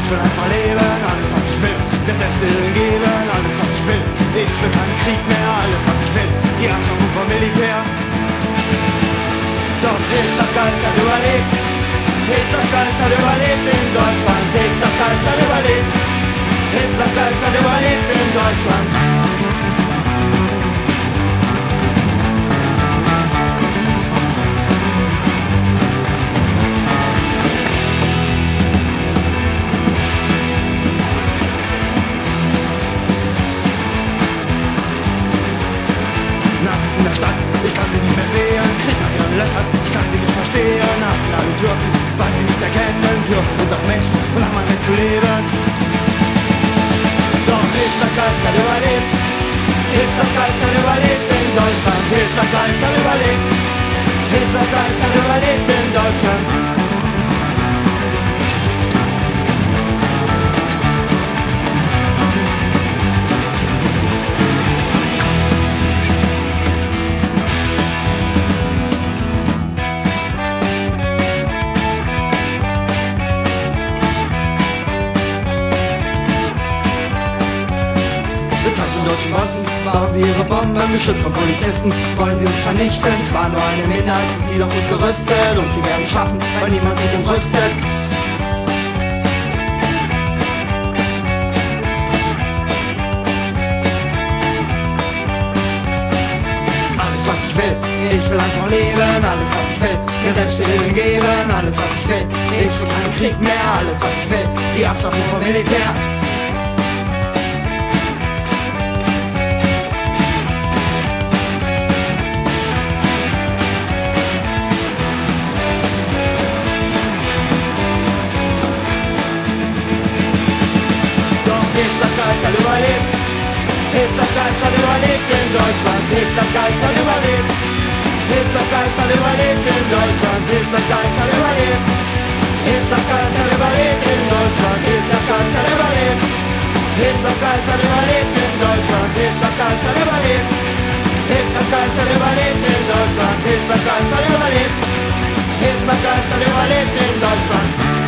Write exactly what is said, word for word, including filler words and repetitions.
will einfach leben, alles was ich will, mir selbst Willen geben, alles was ich will. Ich will keinen Krieg mehr, alles was ich will, die Abschaffung vom Militär. Doch Hitlers Geist hat überlebt, Hitlers Geist hat überlebt in Deutschland, Hitlers Geist hat überlebt, Hitlers Geist hat überlebt in Deutschland. In der Stadt, ich kann sie nicht mehr sehen, kriegen aus ihren Löchern, ich kann sie nicht verstehen, hassen alle Türken, weil sie nicht erkennen, Türken sind doch Menschen und haben ein Recht zu leben. Doch Hitlers Geist hat überlebt, Hitlers Geist hat überlebt in Deutschland, Hitlers Geist hat überlebt, Hitlers Geist hat überlebt in Deutschland. Deutschen Bonzen bauen sie ihre Bomben, geschützt von Polizisten, wollen sie uns vernichten. Zwar nur eine Minderheit, sind sie doch gut gerüstet und sie werden schaffen, weil niemand sich entrüstet. Alles was ich will, ich will einfach leben, alles was ich will, mir selbst Willen geben, alles was ich will, ich will keinen Krieg mehr, alles was ich will, die Abschaffung vom Militär. Hitlers Geist hat überlebt, Hitlers Geist hat überlebt in Deutschland, Hitlers Geist hat überlebt, Hitlers Geist hat überlebt in Deutschland, Hitlers Geist hat überlebt, Hitlers Geist hat überlebt in Deutschland, Hitlers Geist hat überlebt, Hitlers Geist hat überlebt in Deutschland, Hitlers Geist hat überlebt, Hitlers Geist hat überlebt in Deutschland, Hitlers Geist hat überlebt, Hitlers Geist hat überlebt in Deutschland.